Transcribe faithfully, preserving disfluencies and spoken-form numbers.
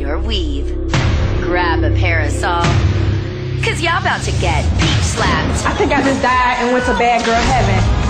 your weave. Grab a parasol, cause y'all about to get beach slapped. I think I just died and went to bad girl heaven.